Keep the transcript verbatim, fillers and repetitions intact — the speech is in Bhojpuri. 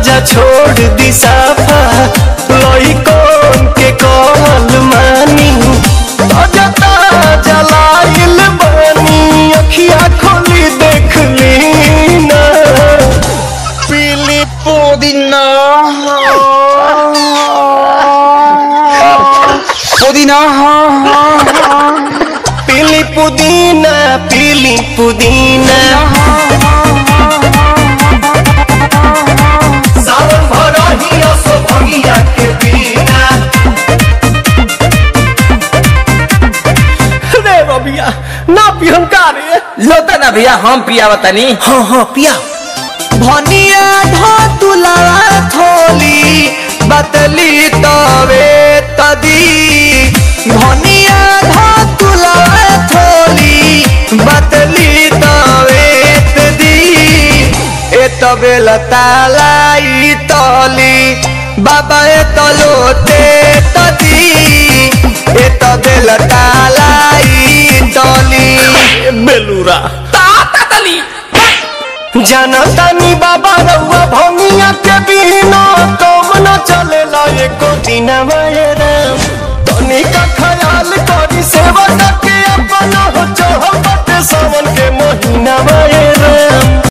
राजा छोड़ दी साफा लइकन के कहल मानी ताजा ताजा लाइल बानी अखिया खोली देख ली ना पीली पुदीना पुदीना पीली पुदीना पीली पुदीना सावन भरही असो भगिया के बिना रे बबिया ना पियम का रे लोता ना भैया हम पिया बतानी। हाँ हाँ पिया भनिया धतुला थोली बतली तवे तदी भनिया धतुला थोली बतली तवे तदी ए तबे लतालाई तली बाबा ए तलोते तदी ए तबे लतालाई तली बेलूरा जनतानी बाबा रउआ भंगिया के बिना कम न चलेला एको दिन राम तनी का ख्याल करी सेवा के अपना हो चाहत सावन के महीना राम।